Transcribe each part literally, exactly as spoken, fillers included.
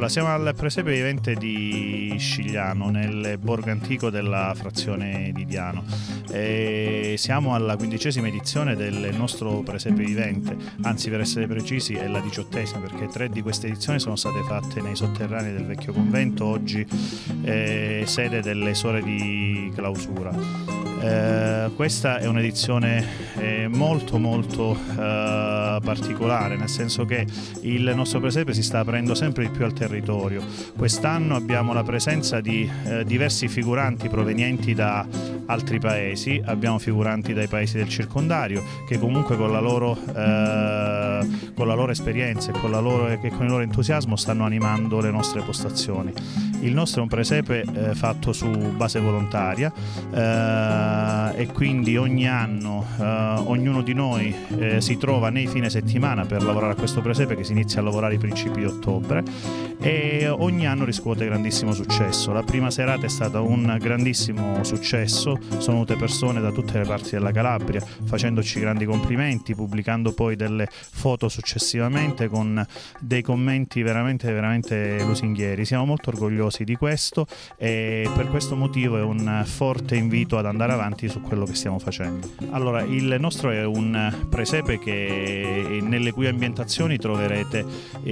Allora, siamo al presepe vivente di Scigliano, nel borgo antico della frazione di Diano. E siamo alla quindicesima edizione del nostro presepe vivente, anzi per essere precisi è la diciottesima, perché tre di queste edizioni sono state fatte nei sotterranei del vecchio convento, oggi è sede delle Suore di Clausura. Eh, questa è un'edizione eh, molto molto eh, particolare, nel senso che il nostro presepe si sta aprendo sempre di più al territorio. Quest'anno abbiamo la presenza di eh, diversi figuranti provenienti da altri paesi, abbiamo figuranti dai paesi del circondario che comunque con la loro, eh, con la loro esperienza e con, la loro, e con il loro entusiasmo stanno animando le nostre postazioni. Il nostro è un presepe eh, fatto su base volontaria eh, e quindi ogni anno eh, ognuno di noi eh, si trova nei fine settimana per lavorare a questo presepe, che si inizia a lavorare ai principi di ottobre, e ogni anno riscuote grandissimo successo. La prima serata è stata un grandissimo successo, sono venute persone da tutte le parti della Calabria facendoci grandi complimenti, pubblicando poi delle foto successivamente con dei commenti veramente veramente lusinghieri. Siamo molto orgogliosi di questo e per questo motivo è un forte invito ad andare avanti su quello che stiamo facendo. Allora, il nostro è un presepe che nelle cui ambientazioni troverete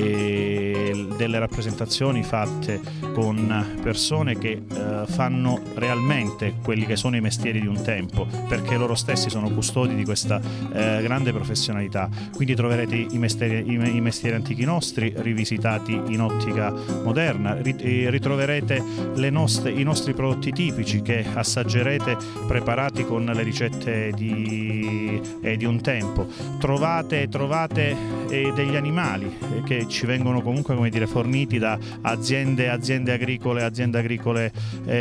eh, delle rappresentazioni fatte con persone che eh, fanno realmente quelli che sono i mestieri di un tempo, perché loro stessi sono custodi di questa eh, grande professionalità. Quindi troverete i mestieri, i, i mestieri antichi nostri rivisitati in ottica moderna, ritroverete le nostre, i nostri prodotti tipici che assaggerete preparati con le ricette di, eh, di un tempo. Trovate, trovate eh, degli animali eh, che ci vengono comunque, come dire, forniti da aziende, aziende agricole, aziende agricole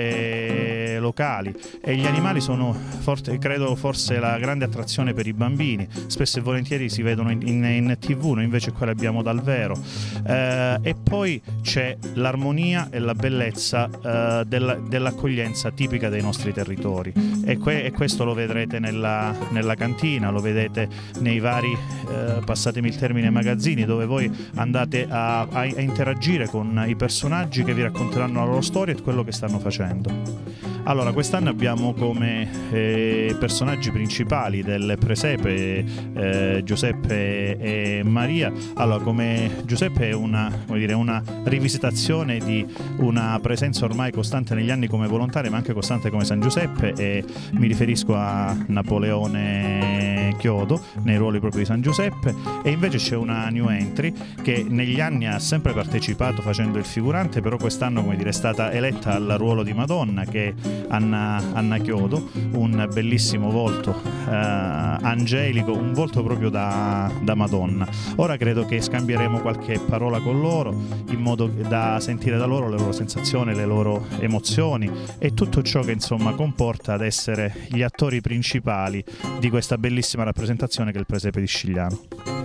eh, locali, e gli animali sono forse, credo forse la grande attrazione per i bambini. Spesso e volentieri si vedono in, in, in tv, noi invece qua li abbiamo dal vero. Eh, e poi c'è l'armonia e la bellezza eh, della, dell'accoglienza tipica dei nostri territori, e, que, e questo lo vedrete nella, nella cantina, lo vedete nei vari, eh, passatemi il termine, magazzini, dove voi andate a, a, a interagire con i personaggi che vi racconteranno la loro storia e quello che stanno facendo. Allora, quest'anno abbiamo come eh, personaggi principali del presepe eh, Giuseppe e Maria. Allora, come Giuseppe è una, come dire, una rivisitazione di una presenza ormai costante negli anni come volontario, ma anche costante come San Giuseppe, e mi riferisco a Napoleone Chiodo nei ruoli proprio di San Giuseppe. E invece c'è una new entry che negli anni ha sempre partecipato facendo il figurante, però quest'anno, come dire, è stata eletta al ruolo di Madonna, che è Anna, Anna Chiodo, un bellissimo volto eh, angelico, un volto proprio da, da Madonna. Ora credo che scambieremo qualche parola con loro in modo da sentire da loro le loro sensazioni, le loro emozioni e tutto ciò che insomma comporta ad essere gli attori principali di questa bellissima rappresentazione che è il presepe di Scigliano.